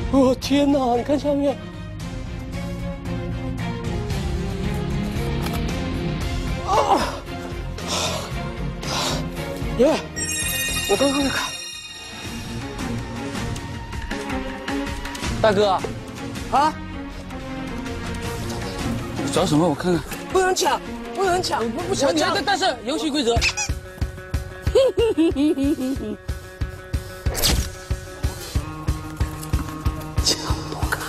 哦天哪！你看下面。啊！耶！我刚刚在看。大哥，啊？ 你找什么？我看看。 不能抢，不能抢，不抢！ 但是游戏规则。抢不卡。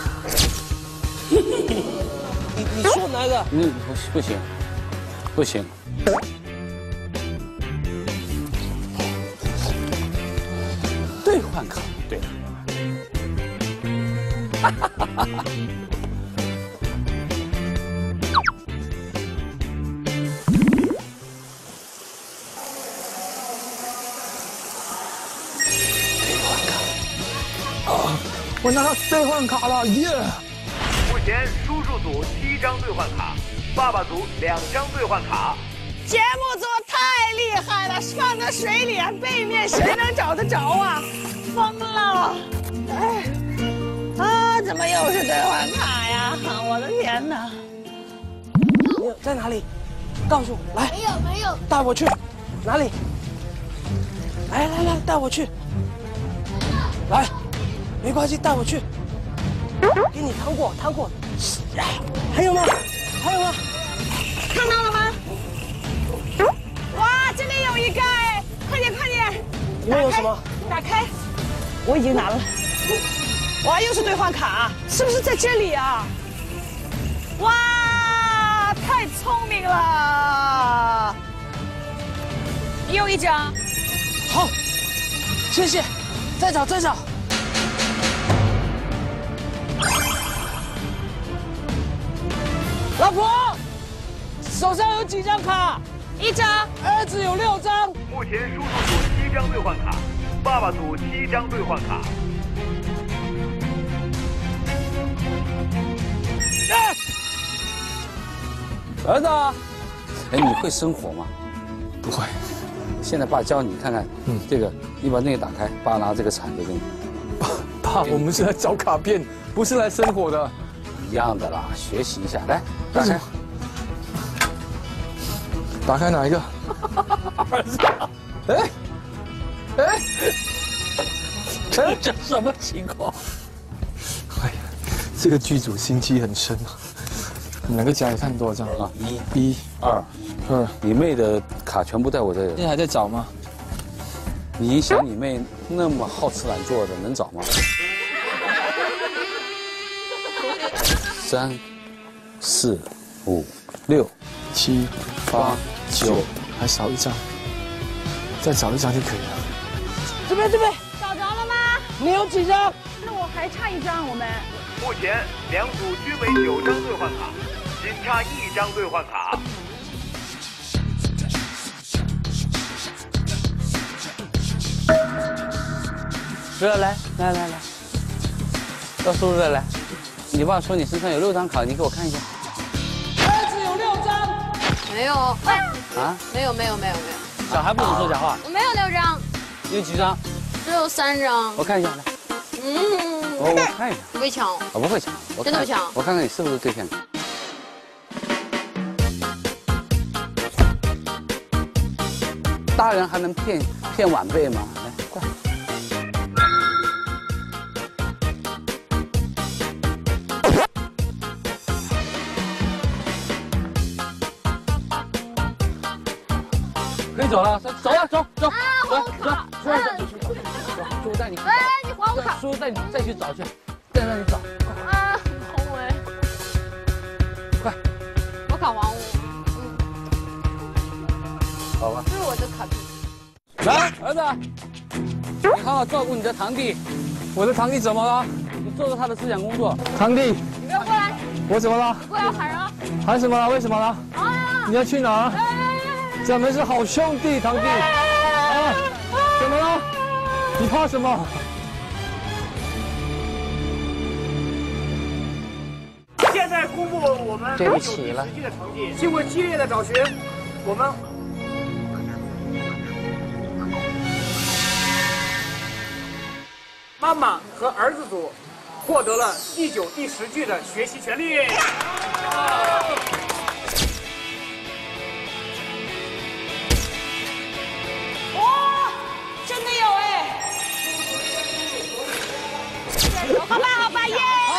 你说哪个？ 不行，不行。兑换卡，对。哈哈哈哈哈！ 我拿到兑换卡了，耶！ 目前叔叔组7张兑换卡，爸爸组2张兑换卡。 节目组太厉害了，放在水里，背面谁能找得着啊？疯了！哎，啊，怎么又是兑换卡呀？我的天哪！ 在哪里？告诉我，来。 没有。 带我去。哪里？来，带我去。来。没关系，带我去。给你糖果。还有吗？ 看到了吗？哇，这里有一个哎，快点！ 里面有什么？ 打开。我已经拿了。哇，又是兑换卡，是不是在这里啊？哇，太聪明了！又一张。 好，谢谢。再找。老婆，手上有几张卡 ？1张。 儿子有6张。 目前叔叔组7张兑换卡，爸爸组7张兑换卡。 儿子，哎，你会生火吗？ 不会。 现在爸教你看看，这个你把那个打开，爸拿这个铲子给你。 爸，我们是来找卡片，不是来生火的。 一样的啦，学习一下，来打开。 打开哪一个？ 儿子，这什么情况？ 哎呀，这个剧组心机很深啊。你们2个加起来看多少张啊？1、2。 你妹的卡全部在我这里。 现在还在找吗？ 你想你妹那么好吃懒做的，能找吗？3、4、5、6、 7、8、9，还少1张，再找1张就可以了。 这边， 找着了吗？ 你有几张？ 那我还差1张，我们。 目前2组均为9张兑换卡，仅差1张兑换卡。 叔叔来，到叔叔这来。你爸说你身上有6张卡，你给我看一下。 儿子有6张。 没有。 啊？ 没有。 小孩不能说假话。 我没有6张。 你有几张？ 只有3张。 我看一下，来。我看一下。 不会抢。 我不会抢。 真的不抢。 我看看你是不是兑现卡。大人还能骗晚辈吗？来，快。可以走了，走。叔叔带你。 哎，你还我卡。 叔叔带你再去找去，再让你找。 啊，洪伟， 快， 我卡还我。 好吧。 这是我的卡片。 来，儿子，你好好照顾你的堂弟。 我的堂弟怎么了？ 你做做他的思想工作。 堂弟， 你不要过来。 我怎么了？ 过来喊人啊！ 喊什么了？为什么了？ 啊！ 你要去哪？咱们是好兄弟，堂弟。啊！怎么了？你怕什么？ 现在公布我们对不起了。 实际的成绩。经过激烈的找寻，我们妈妈和儿子组获得了第9、第10句的学习权利。 哇，真的有哎！好吧，好吧，耶！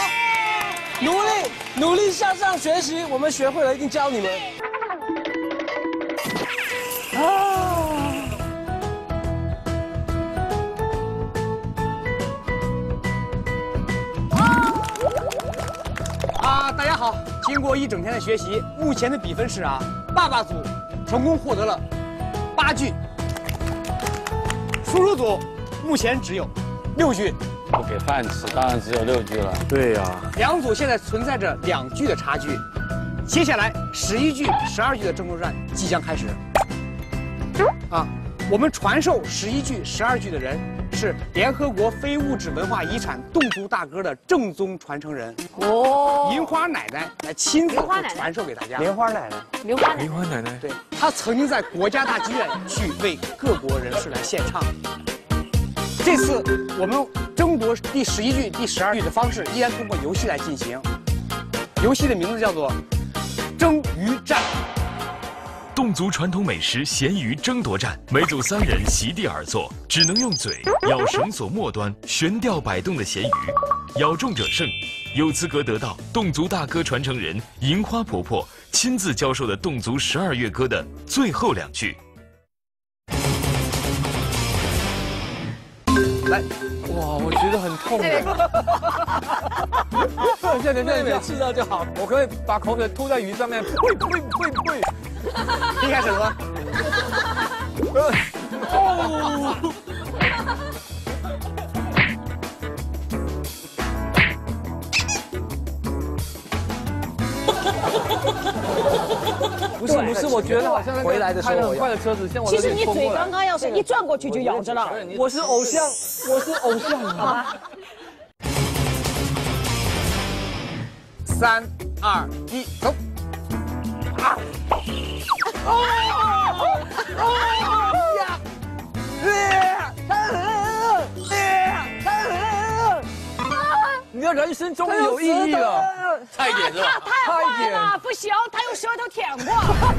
努力向上学习，我们学会了一定教你们。 大家好，经过一整天的学习，目前的比分是爸爸组成功获得了8句，叔叔组目前只有6句。 不给饭吃，当然只有6句了。 对呀， 两组现在存在着2句的差距，接下来11句、12句的争夺战即将开始。我们传授11句、12句的人是联合国非物质文化遗产侗族大歌的正宗传承人银花奶奶来亲自传授给大家。 莲花奶奶， 刘花奶莲花奶奶， 对，她曾经在国家大剧院去为各国人士来献唱。这次我们争夺第11句、第12句的方式依然通过游戏来进行，游戏的名字叫做蒸鱼战。 侗族传统美食咸鱼争夺战，每组3人席地而坐，只能用嘴咬绳索末端悬吊摆动的咸鱼，咬中者胜，有资格得到侗族大歌传承人银花婆婆亲自教授的侗族12乐歌的最后2句。 来， 哇，我觉得很痛哎。现在吃到就好，我可以把口水吐在鱼上面，呸。 一开始了吗？ 不是，我觉得好像回来的时候开得很快的车子，像我其实你嘴刚刚要是一转过去就咬着了。 我是偶像，好吧。 3、2、1，走！ 你的人生终于有意义了， 差一点是吧？ 太坏了，不行，他用舌头舔过。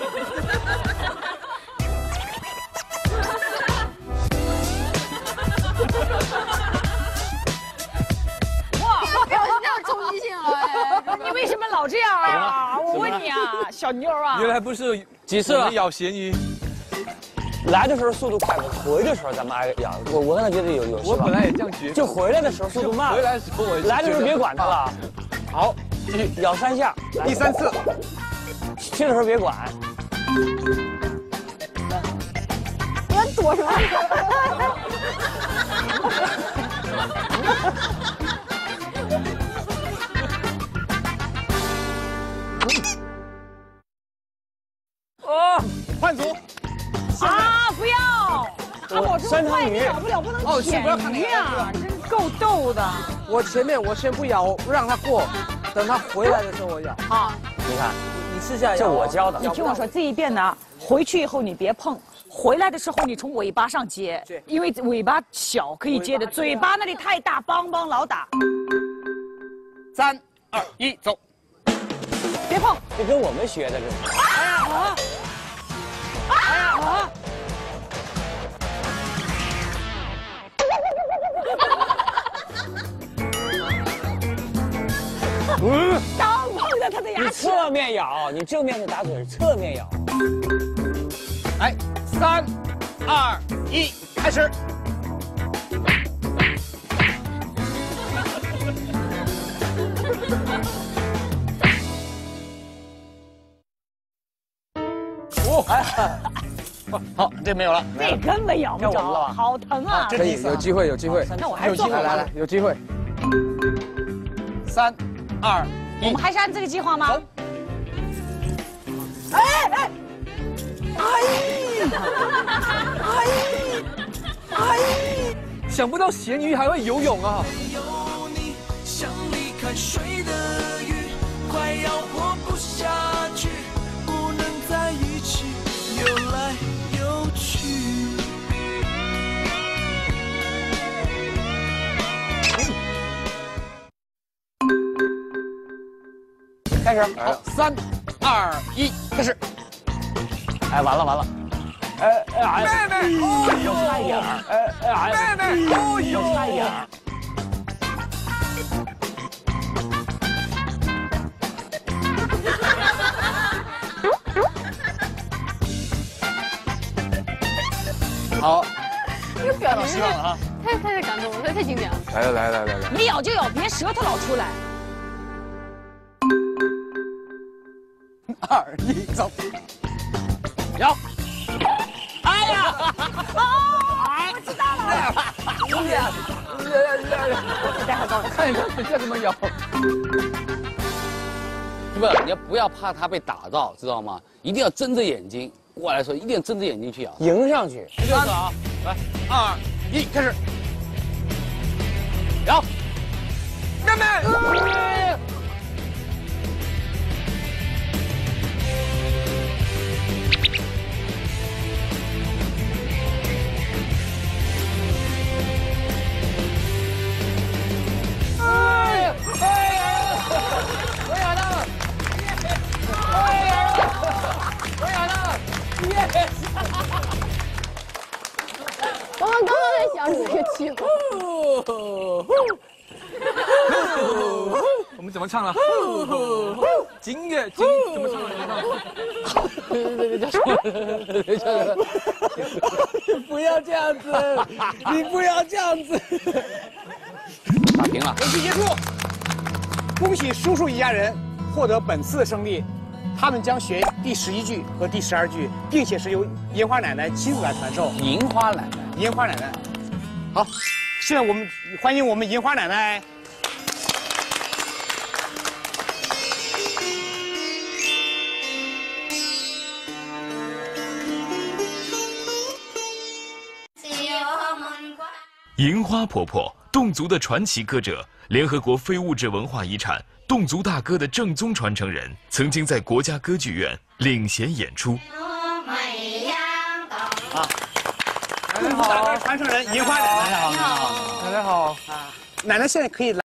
冲击性啊！ 你为什么老这样啊？我问你啊，小妞啊， 原来不是几次了？ 咬咸鱼， 来的时候速度快，回的时候咱们挨咬。我刚才觉得有我本来也这样觉得， 就回来的时候速度慢。 回来的时候我来的时候别管它了。 好，继续咬3下。 第3次， 去的时候别管。 我躲什么？ 换组。 啊！不要，看我这么快，你咬不了，不能舔鱼啊！真够逗的。 我前面我先不咬，让他过，等他回来的时候我咬。 好， 你看，你试下，这我教的。 你听我说，这一遍呢，回去以后你别碰，回来的时候你从尾巴上接，因为尾巴小可以接的，嘴巴那里太大，梆梆老打。 3、2、1，走！ 别碰， 这跟我们学的这是。 哎呀啊！哎呀啊！刚碰到他的牙你齿。 侧面咬，你正面是打嘴，侧面咬。 来，3、2、1，开始。好，这没有了， 这根本咬不着，好疼啊！ 可以， 有机会，有机会， 那我还是做好来，有机会。 3、2、1， 我们还是按这个计划吗？ 走。 想不到咸鱼还会游泳啊！ 有你像离开水的鱼，快要活不下去，不能在一起游来游去。 开始。好，3、2、1，开始。 哎，完了。 妹妹， 又差一点儿。 妹妹， 又差一点儿。 好， 这个表情希望了啊！ 太感动了，太经典了。 来， 你咬就咬，别舌头老出来。 2、1，走。摇。 哎呀！哦，我知道了。 看一看这怎么摇。 不要怕它被打到，知道吗？一定要睁着眼睛过来的时候，一定要睁着眼睛去咬。 迎上去。 就是啊，来 2、1，开始。 摇。 妹妹。 我刚刚在想这个曲子。 我们怎么唱了？金乐金怎么唱了？ 不要这样子，你不要这样子。 打平了。 游戏结束，恭喜叔叔一家人获得本次的胜利。他们将学第11句和第12句，并且是由银花奶奶亲自来传授。 银花奶奶， 银花奶奶。好，现在我们欢迎我们银花奶奶。 银花婆婆，侗族的传奇歌者，联合国非物质文化遗产侗族大歌的正宗传承人，曾经在国家歌剧院领衔演出。 啊，侗族大歌传承人银花奶奶， 奶奶好， 奶奶现在可以来。